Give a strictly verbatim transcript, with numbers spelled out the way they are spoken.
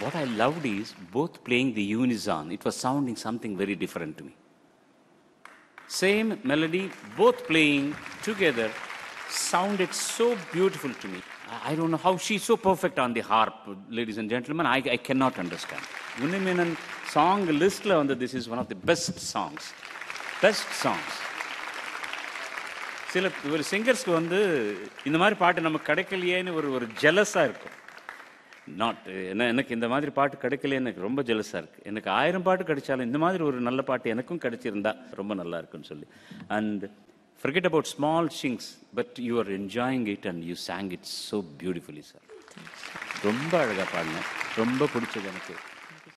what I loved is both playing the unison. It was sounding something very different to me. Same melody, both playing together, sounded so beautiful to me. I don't know how she's so perfect on the harp, ladies and gentlemen. I, I cannot understand. Unimenan song list la vandu, this is one of the best songs. Best songs. சில ஒரு சிங்கர்ஸ்க்கு வந்து இந்த மாதிரி பாட்டு நமக்கு கிடைக்கலையேன்னு ஒரு ஒரு ஜெலஸாக இருக்கும். நாட் என்ன எனக்கு இந்த மாதிரி பாட்டு கிடைக்கலையே எனக்கு ரொம்ப ஜெலஸாக இருக்குது. எனக்கு ஆயிரம் பாட்டு கிடைச்சாலும் இந்த மாதிரி ஒரு நல்ல பாட்டு எனக்கும் கிடைச்சிருந்தா ரொம்ப நல்லா இருக்குன்னு சொல்லி. And forget about small things, but you are enjoying it and you sang it so beautifully, sir. ரொம்ப அழகாக பாடினேன். ரொம்ப பிடிச்சது எனக்கு.